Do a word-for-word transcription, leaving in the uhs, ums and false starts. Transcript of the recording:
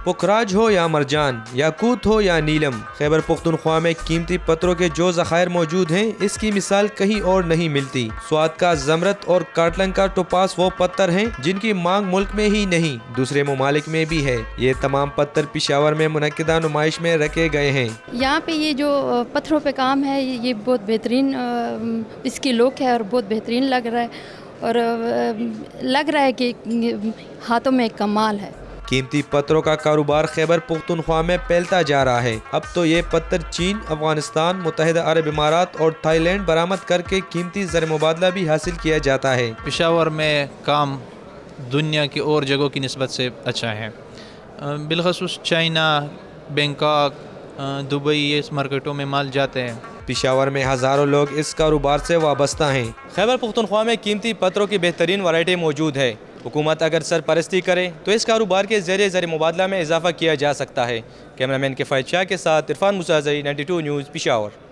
پکراج ہو یا مرجان، یاقوت ہو یا نیلم، خیبر پختونخوا میں قیمتی پتھروں کے جو ذخائر موجود ہیں اس کی مثال کہیں اور نہیں ملتی۔ سوات کا زمرد اور کارٹلنگ کا ٹوپاس وہ پتھر ہیں جن کی مانگ ملک میں ہی نہیں دوسرے ممالک میں بھی ہے۔ یہ تمام پتھر پشاور میں منعقدہ نمائش میں رکھے گئے ہیں۔ یہاں پہ یہ جو پتھروں پہ کام ہے یہ بہت بہترین اس کی لک ہے اور بہت بہترین لگ رہا ہے اور لگ رہا ہے کہ ہاتھوں میں ایک کمال ہے۔ قیمتی پتھروں کا کاروبار خیبر پختونخوا میں پھیلتا جا رہا ہے۔ اب تو یہ پتھر چین، افغانستان، متحدہ عرب امارات اور تھائی لینڈ برآمد کر کے قیمتی زر مبادلہ بھی حاصل کیا جاتا ہے۔ پشاور میں کام دنیا کی اور جگہوں کی نسبت سے اچھا ہے، بالخصوص چائنا، بینکاک، دبئی، اس مارکیٹوں میں مال جاتے ہیں۔ پشاور میں ہزاروں لوگ اس کاروبار سے وابستہ ہیں۔ خیبر پختونخوا میں قیمتی پتھروں کی بہترین ورائٹی موجود ہے۔ حکومت اگر سرپرستی کرے تو اس کاروبار کے ذریعے زر مبادلہ میں اضافہ کیا جا سکتا ہے۔ کیمرہ مین کفایت شاہ کے ساتھ Irfan Musaid, ninety two news, Peshawar.